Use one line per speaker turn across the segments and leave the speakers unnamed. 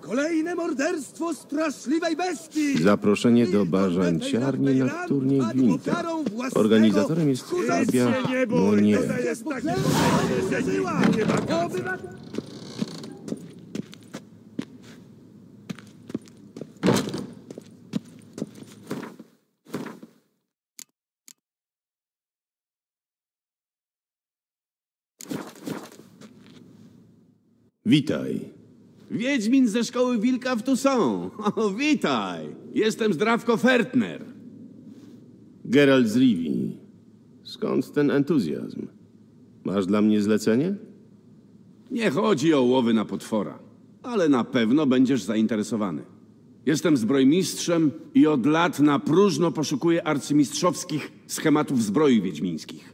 Kolejne morderstwo straszliwej bestii!
Zaproszenie do bażanciarni na turniej Gwinta. Organizatorem jest hrabia Monie. Witaj.
Wiedźmin ze szkoły Wilka w Toussaint. O, witaj! Jestem Zdrawko Fertner.
Geralt z Rivii. Skąd ten entuzjazm? Masz dla mnie zlecenie?
Nie chodzi o łowy na potwora, ale na pewno będziesz zainteresowany. Jestem zbrojmistrzem i od lat na próżno poszukuję arcymistrzowskich schematów zbroi wiedźmińskich.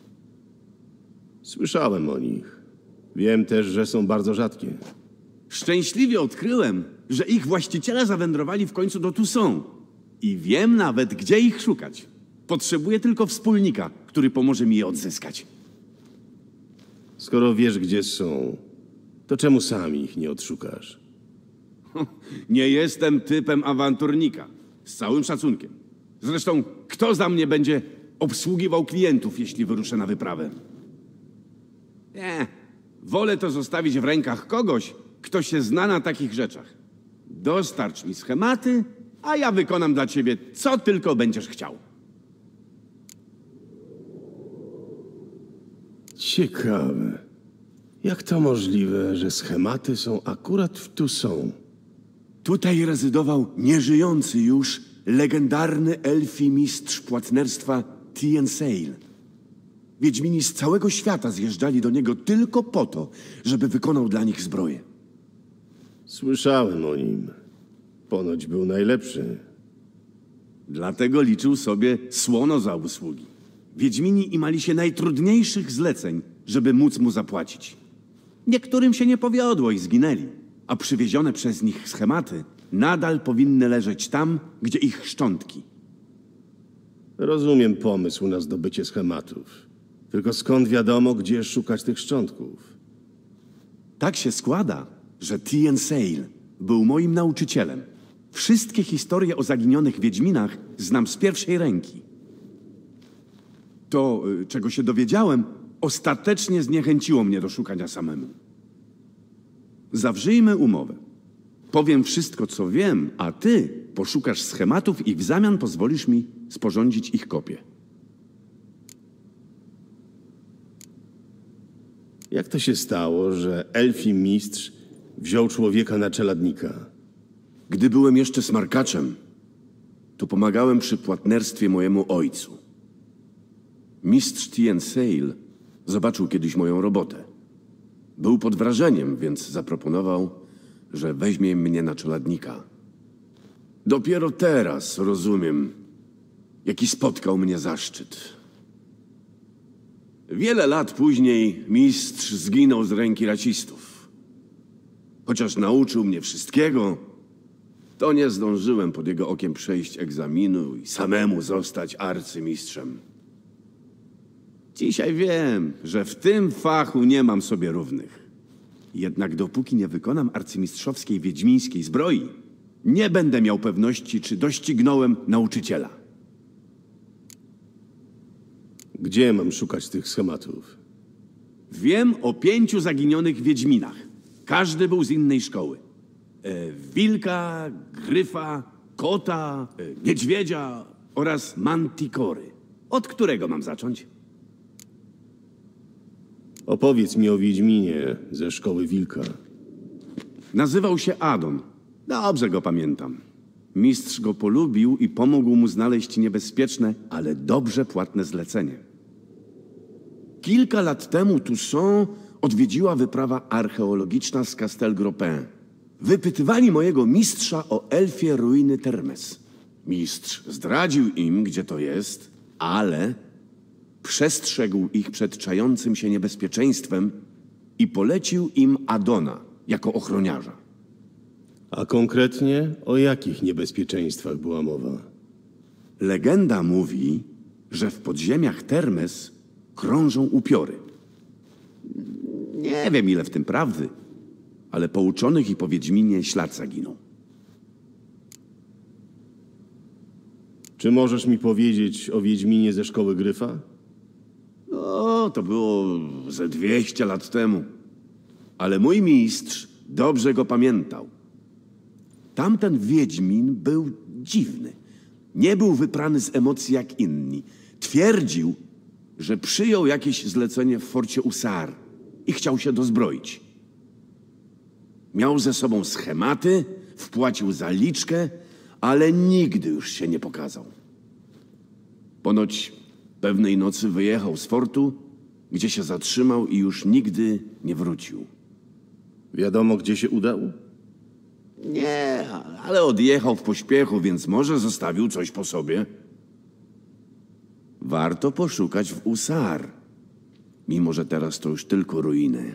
Słyszałem o nich. Wiem też, że są bardzo rzadkie.
Szczęśliwie odkryłem, że ich właściciele zawędrowali w końcu do Toussaint. I wiem nawet, gdzie ich szukać. Potrzebuję tylko wspólnika, który pomoże mi je odzyskać.
Skoro wiesz, gdzie są, to czemu sam ich nie odszukasz?
Nie jestem typem awanturnika. Z całym szacunkiem. Zresztą, kto za mnie będzie obsługiwał klientów, jeśli wyruszę na wyprawę? Nie. Wolę to zostawić w rękach kogoś, kto się zna na takich rzeczach. Dostarcz mi schematy, a ja wykonam dla ciebie, co tylko będziesz chciał.
Ciekawe. Jak to możliwe, że schematy są akurat w Toussaint?
Tutaj rezydował nieżyjący już legendarny elfi mistrz płatnerstwa Tien Seil. Wiedźmini z całego świata zjeżdżali do niego tylko po to, żeby wykonał dla nich zbroję.
Słyszałem o nim. Ponoć był najlepszy.
Dlatego liczył sobie słono za usługi. Wiedźmini imali się najtrudniejszych zleceń, żeby móc mu zapłacić. Niektórym się nie powiodło i zginęli, a przywiezione przez nich schematy nadal powinny leżeć tam, gdzie ich szczątki.
Rozumiem pomysł na zdobycie schematów. Tylko skąd wiadomo, gdzie szukać tych szczątków?
Tak się składa, że Tien Seil był moim nauczycielem. Wszystkie historie o zaginionych wiedźminach znam z pierwszej ręki. To, czego się dowiedziałem, ostatecznie zniechęciło mnie do szukania samemu. Zawrzyjmy umowę. Powiem wszystko, co wiem, a ty poszukasz schematów i w zamian pozwolisz mi sporządzić ich kopię.
Jak to się stało, że elfi mistrz wziął człowieka na czeladnika?
Gdy byłem jeszcze smarkaczem, to pomagałem przy płatnerstwie mojemu ojcu. Mistrz Tien Seil zobaczył kiedyś moją robotę. Był pod wrażeniem, więc zaproponował, że weźmie mnie na czeladnika. Dopiero teraz rozumiem, jaki spotkał mnie zaszczyt. Wiele lat później mistrz zginął z ręki racistów. Chociaż nauczył mnie wszystkiego, to nie zdążyłem pod jego okiem przejść egzaminu i samemu zostać arcymistrzem. Dzisiaj wiem, że w tym fachu nie mam sobie równych. Jednak dopóki nie wykonam arcymistrzowskiej wiedźmińskiej zbroi, nie będę miał pewności, czy doścignąłem nauczyciela.
Gdzie mam szukać tych schematów?
Wiem o 5 zaginionych wiedźminach. Każdy był z innej szkoły. Wilka, gryfa, kota, niedźwiedzia oraz mantikory. Od którego mam zacząć?
Opowiedz mi o Wiedźminie ze szkoły Wilka.
Nazywał się Adon. Dobrze go pamiętam. Mistrz go polubił i pomógł mu znaleźć niebezpieczne, ale dobrze płatne zlecenie. Kilka lat temu Toussaint odwiedziła wyprawa archeologiczna z Castel Gropin. Wypytywali mojego mistrza o elfie ruiny Termes. Mistrz zdradził im, gdzie to jest, ale przestrzegł ich przed czającym się niebezpieczeństwem i polecił im Adona jako ochroniarza.
A konkretnie o jakich niebezpieczeństwach była mowa?
Legenda mówi, że w podziemiach Termes krążą upiory. Nie wiem, ile w tym prawdy, ale po uczonych i po Wiedźminie ślad zaginął.
Czy możesz mi powiedzieć o Wiedźminie ze szkoły Gryfa?
No, to było ze 200 lat temu. Ale mój mistrz dobrze go pamiętał. Tamten Wiedźmin był dziwny. Nie był wyprany z emocji jak inni. Twierdził, że przyjął jakieś zlecenie w forcie Usar i chciał się dozbroić. Miał ze sobą schematy, wpłacił zaliczkę, ale nigdy już się nie pokazał. Ponoć pewnej nocy wyjechał z fortu, gdzie się zatrzymał i już nigdy nie wrócił.
Wiadomo, gdzie się udał?
Nie, ale odjechał w pośpiechu, więc może zostawił coś po sobie. Warto poszukać w Usar, mimo że teraz to już tylko ruiny.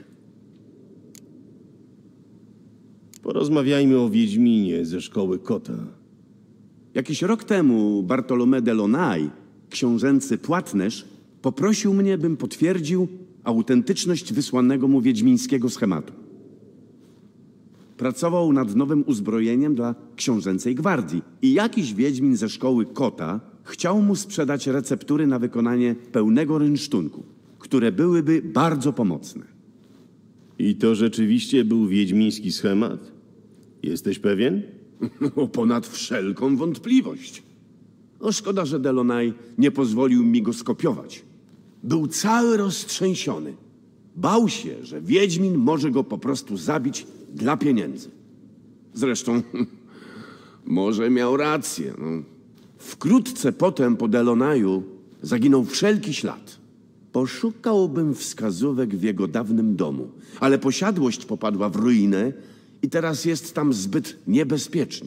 Porozmawiajmy o Wiedźminie ze szkoły Kota.
Jakiś rok temu Bartolomé de Lonay, książęcy płatnerz, poprosił mnie, bym potwierdził autentyczność wysłanego mu wiedźmińskiego schematu. Pracował nad nowym uzbrojeniem dla książęcej gwardii i jakiś wiedźmin ze szkoły Kota chciał mu sprzedać receptury na wykonanie pełnego rynsztunku, które byłyby bardzo pomocne.
I to rzeczywiście był wiedźmiński schemat? Jesteś pewien?
No, ponad wszelką wątpliwość. No, szkoda, że Delonay nie pozwolił mi go skopiować. Był cały roztrzęsiony. Bał się, że wiedźmin może go po prostu zabić dla pieniędzy. Zresztą, może miał rację. No. Wkrótce potem po Delonayu zaginął wszelki ślad. Poszukałbym wskazówek w jego dawnym domu, ale posiadłość popadła w ruinę i teraz jest tam zbyt niebezpiecznie.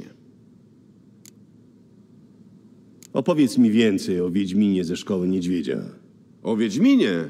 Opowiedz mi więcej o Wiedźminie ze szkoły Niedźwiedzia.
O Wiedźminie?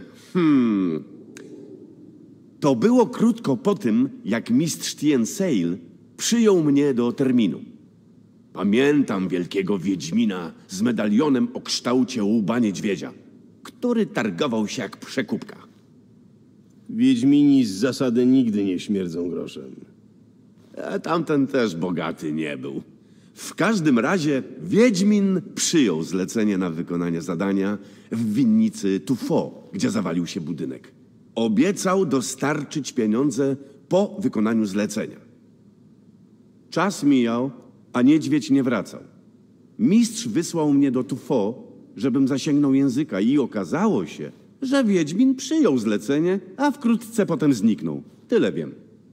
To było krótko po tym, jak mistrz Tien Seil przyjął mnie do terminu. Pamiętam wielkiego Wiedźmina z medalionem o kształcie łba niedźwiedzia, który targował się jak przekupka.
Wiedźmini z zasady nigdy nie śmierdzą groszem.
A tamten też bogaty nie był. W każdym razie Wiedźmin przyjął zlecenie na wykonanie zadania w winnicy Tufo, gdzie zawalił się budynek. Obiecał dostarczyć pieniądze po wykonaniu zlecenia. Czas mijał, a niedźwiedź nie wracał. Mistrz wysłał mnie do Tufo, żebym zasięgnął języka i okazało się, że Wiedźmin przyjął zlecenie, a wkrótce potem zniknął. Tyle wiem.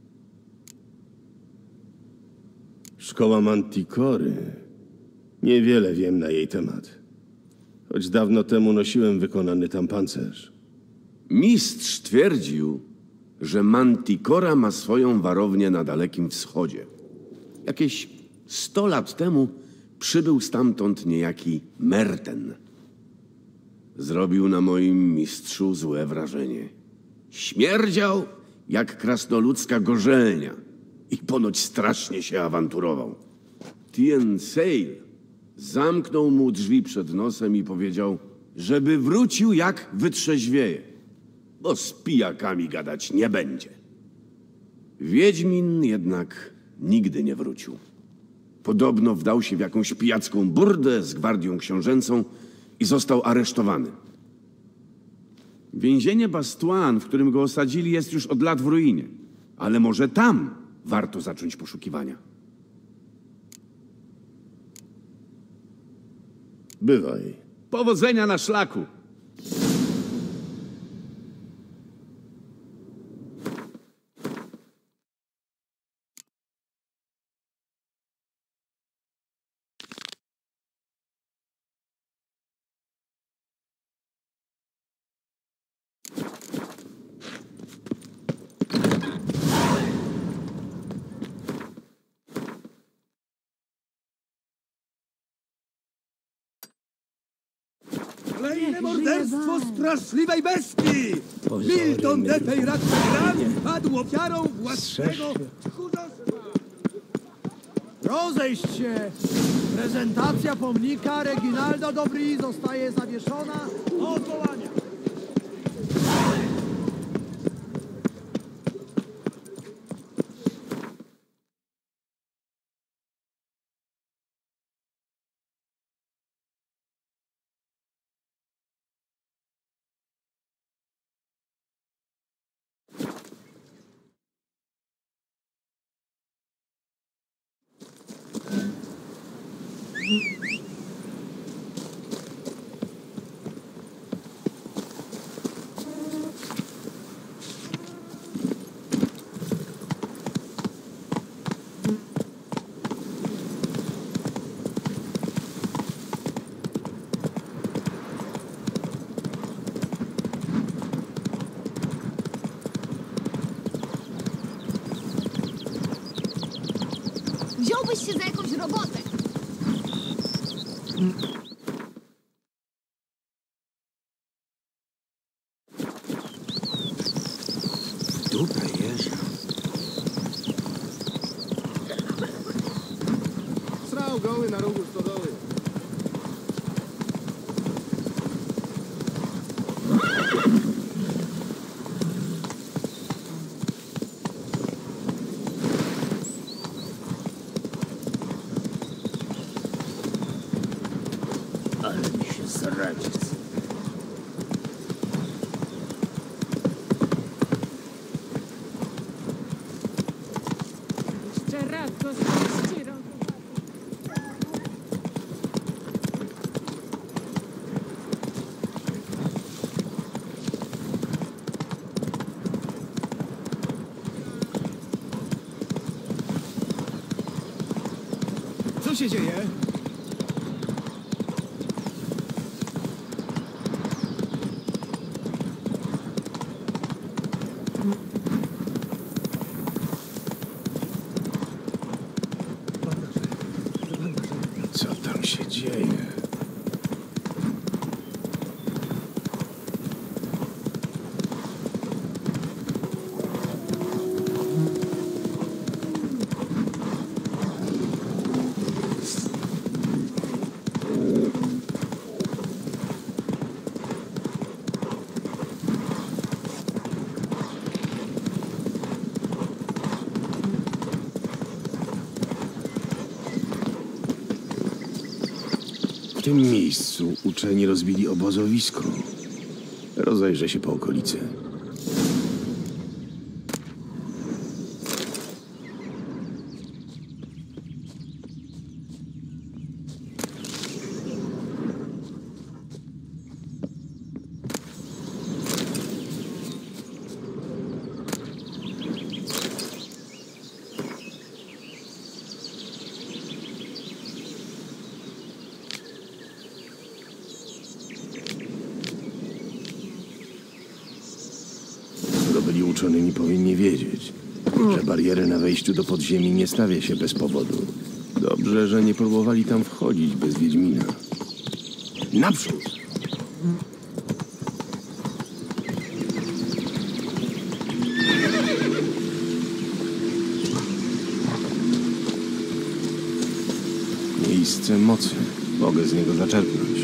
Szkoła Manticory. Niewiele wiem na jej temat. Choć dawno temu nosiłem wykonany tam pancerz.
Mistrz twierdził, że Manticora ma swoją warownię na Dalekim Wschodzie. Jakieś 100 lat temu przybył stamtąd niejaki Merten. Zrobił na moim mistrzu złe wrażenie. Śmierdział jak krasnoludzka gorzelnia i ponoć strasznie się awanturował. Tien Seil zamknął mu drzwi przed nosem i powiedział, żeby wrócił jak wytrzeźwieje, bo z pijakami gadać nie będzie. Wiedźmin jednak nigdy nie wrócił. Podobno wdał się w jakąś pijacką burdę z gwardią książęcą i został aresztowany. Więzienie Bastoine, w którym go osadzili, jest już od lat w ruinie. Ale może tam warto zacząć poszukiwania.
Bywaj.
Powodzenia na szlaku!
Kolejne morderstwo straszliwej bestii! Milton de Feyrat-Gran padł ofiarą własnego tchórzostwa!
Rozejść się! Prezentacja pomnika Reginaldo Dobry zostaje zawieszona do odwołania.
Wziąłbyś się za jakąś robotę.
Dupę jeża.
Srał goły na rogu stodoły.
Ale mi się zradzić.
Jeszcze raz go zniszczą.
Co się dzieje?
Co tam się dzieje? W tym miejscu uczeni rozbili obozowisko. Rozejrzę się po okolicy. Skoro byli uczonymi, powinni wiedzieć, że bariery na wejściu do podziemi nie stawia się bez powodu. Dobrze, że nie próbowali tam wchodzić bez Wiedźmina. Naprzód! Miejsce mocy. Mogę z niego zaczerpnąć.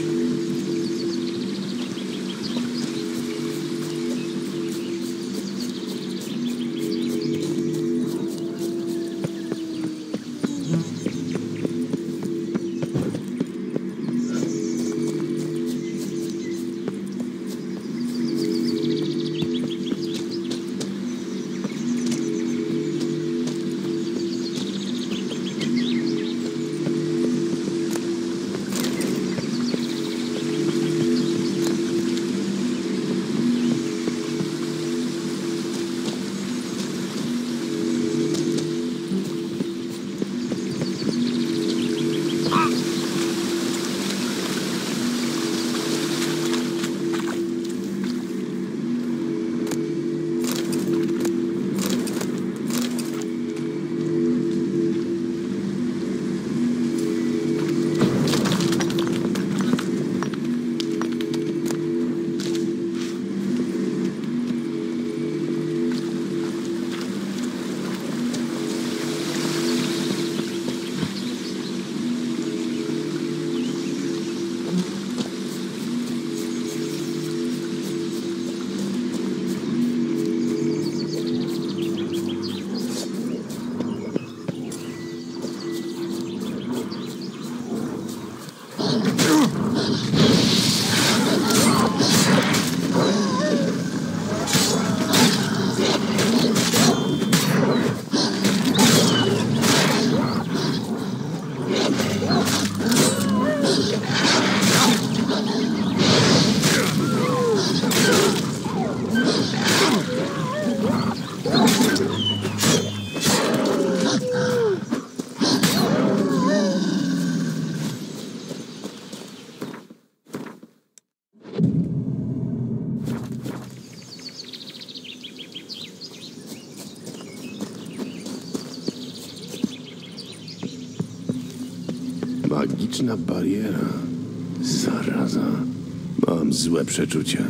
Magiczna bariera. Zaraza. Mam złe przeczucia.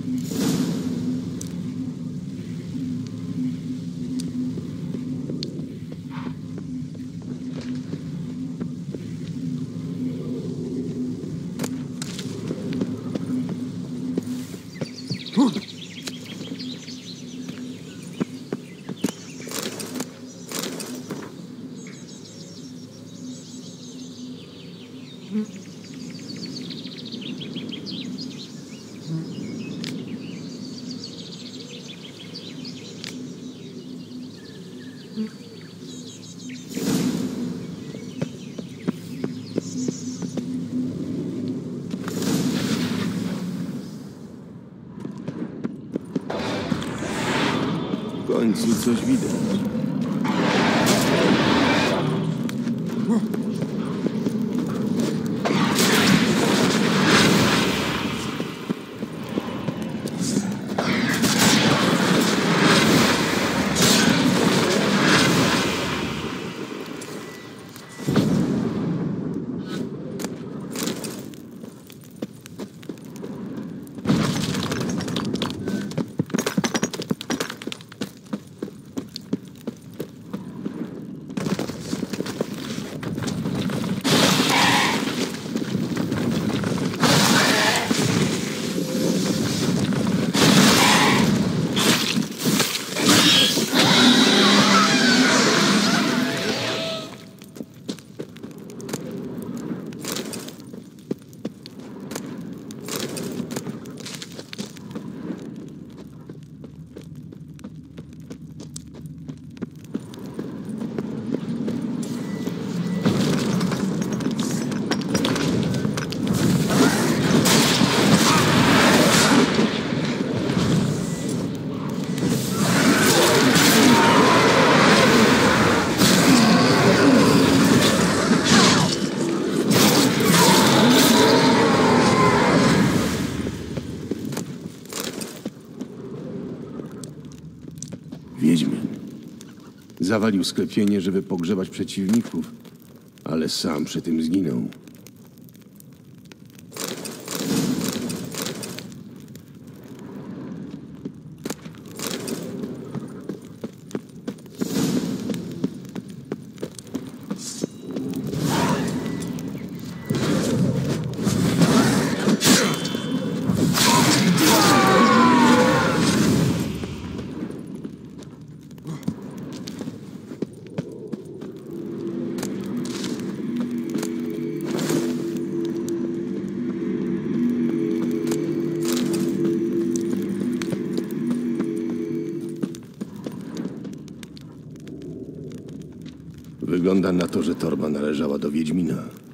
W końcu coś widać. Wiedźmin. Zawalił sklepienie, żeby pogrzebać przeciwników, ale sam przy tym zginął. Wygląda na to, że torba należała do Wiedźmina.